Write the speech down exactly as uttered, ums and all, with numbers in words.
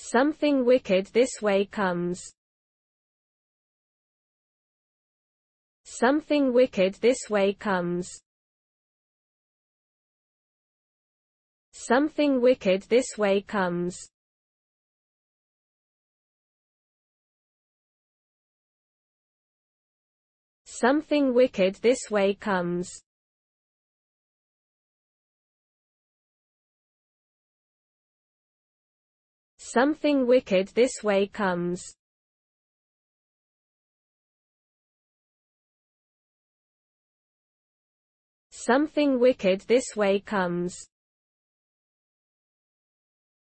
Something wicked this way comes. Something wicked this way comes. Something wicked this way comes. Something wicked this way comes. Something wicked this way comes. Something wicked this way comes.